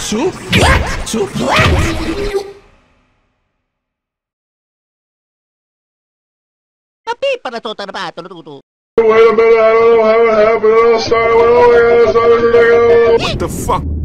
to black to black. Para tota na ba? Tulo. Wait a minute, I don't know how it happened. It all started when all I got is What the fuck?